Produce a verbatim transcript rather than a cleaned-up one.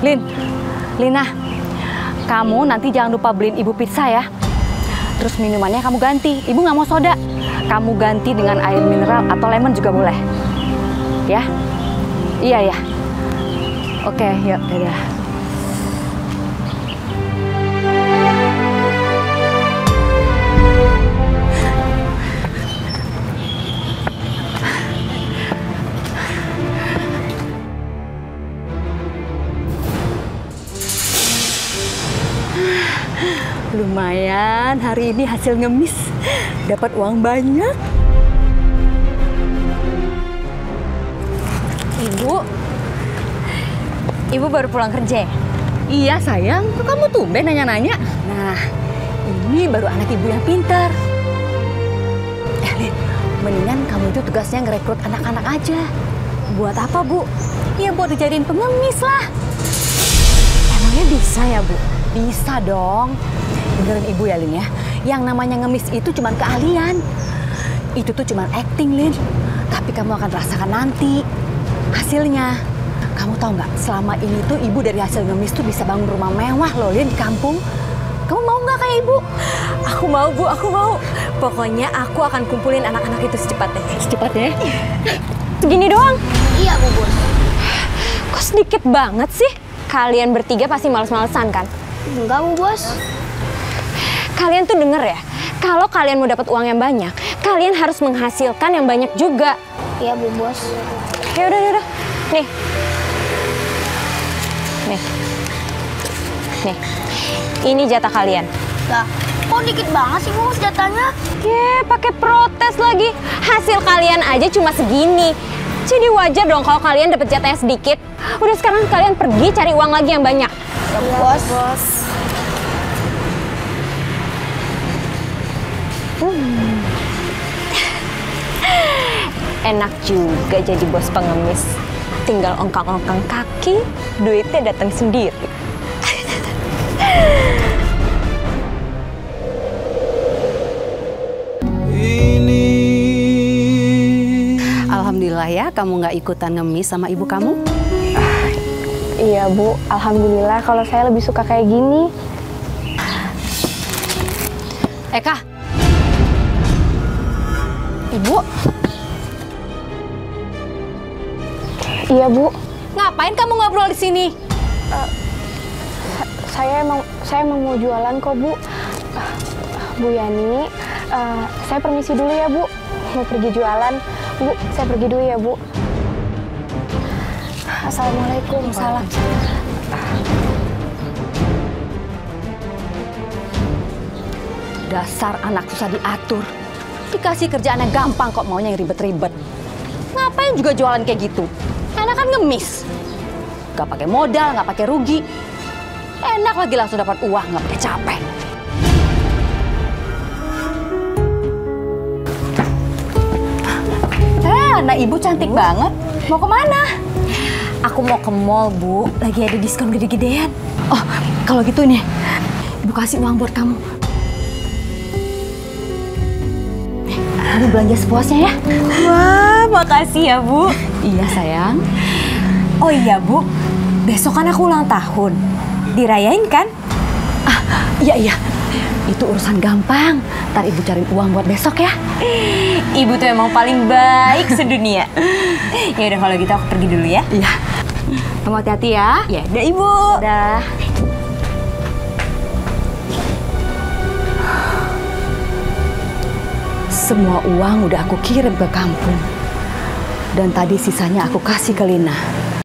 Lin, Lina, kamu nanti jangan lupa beliin ibu pizza ya. Terus minumannya kamu ganti. Ibu nggak mau soda. Kamu ganti dengan air mineral atau lemon juga boleh. Ya? Iya ya. Oke, yuk, dadah. Lumayan, hari ini hasil ngemis. Dapat uang banyak. Ibu, Ibu baru pulang kerja ya? Iya sayang, kok kamu tumben nanya-nanya? Nah, ini baru anak ibu yang pintar. Eh Lin, mendingan kamu itu tugasnya ngerekrut anak-anak aja. Buat apa, Bu? Ya buat dijadiin pengemis lah. Emangnya bisa ya, Bu? Bisa dong. Dengerin ibu ya Lin ya. Yang namanya ngemis itu cuma keahlian. Itu tuh cuma acting Lin. Tapi kamu akan rasakan nanti hasilnya. Kamu tahu nggak, selama ini tuh ibu dari hasil ngemis tuh bisa bangun rumah mewah loh Lin di kampung. Kamu mau nggak kayak ibu? Aku mau, Bu, aku mau. Pokoknya aku akan kumpulin anak-anak itu secepatnya. Secepatnya? Segini doang? Iya, Bu Bos. Kok sedikit banget sih? Kalian bertiga pasti males-malesan kan? Enggak, Bu Bos. Kalian tuh denger ya, kalau kalian mau dapat uang yang banyak, kalian harus menghasilkan yang banyak juga. Iya, Bu Bos. Ya udah, ya udah. Nih. Nih. Nih. Ini jatah kalian. Lah, kok dikit banget sih, Bu, jatahnya? Ye, pakai protes lagi. Hasil kalian aja cuma segini. Jadi wajar dong kalau kalian dapat jatahnya sedikit. Udah sekarang kalian pergi cari uang lagi yang banyak. Ya, Bu Bos. Bos. Hmm. Enak juga jadi bos pengemis. Tinggal ongkang-ongkang kaki, duitnya datang sendiri. Alhamdulillah ya, kamu nggak ikutan ngemis sama ibu kamu? Ah, iya Bu, alhamdulillah kalau saya lebih suka kayak gini. Eka. Ibu? Iya Bu. Ngapain kamu ngobrol di sini? Uh, saya emang saya emang mau jualan kok Bu. Uh, Bu Yani, uh, saya permisi dulu ya Bu. Mau pergi jualan. Bu, saya pergi dulu ya Bu. Assalamualaikum. Salam. Dasar anak susah diatur. Dikasih kerjaannya gampang kok maunya yang ribet-ribet. Ngapain juga jualan kayak gitu? Enak kan ngemis. Gak pakai modal, gak pakai rugi. Enak lagi langsung dapat uang, gak pakai capek. Eh, anak ibu cantik banget. Mau kemana? Aku mau ke mall, Bu. Lagi ada diskon gede-gedean. Oh, kalau gitu nih, ibu kasih uang buat kamu. Kamu belanja sepuasnya ya. Wah, makasih ya, Bu. Iya, sayang. Oh iya, Bu. Besok kan aku ulang tahun. Dirayain kan? Ah, iya, iya. Itu urusan gampang. Ntar ibu cariin uang buat besok ya. Ibu tuh emang paling baik sedunia. Ya udah kalau gitu aku pergi dulu ya. Iya. Kamu hati-hati ya. Ya udah, Ibu. Dah. Semua uang udah aku kirim ke kampung. Dan tadi sisanya aku kasih ke Lina.